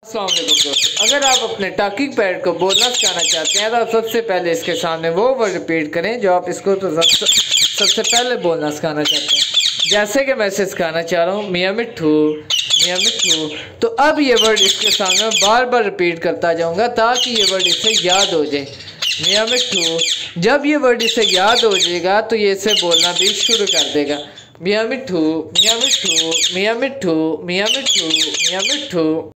अस्सलाम वालेकुम दोस्तों, अगर आप अपने टॉकिंग पैड को बोलना सिखाना चाहते हैं तो आप सबसे पहले इसके सामने वो वर्ड रिपीट करें जो आप इसको तो सबसे पहले बोलना सिखाना चाहते हैं। जैसे कि मैं इसे सिखाना चाह रहा हूँ मियाँ मिट्ठू, मियाँ मिट्ठू। तो अब ये वर्ड इसके सामने बार बार रिपीट करता जाऊँगा ताकि ये वर्ड इसे याद हो जाए, मियाँ मिट्ठू। जब ये वर्ड इसे याद हो जाएगा तो ये इसे बोलना भी शुरू कर देगा, मियाँ मिट्ठू, मियाँ मिट्ठू, मियाँ मिट्ठू, मियाँ मिट्ठू, मियाँ मिट्ठू।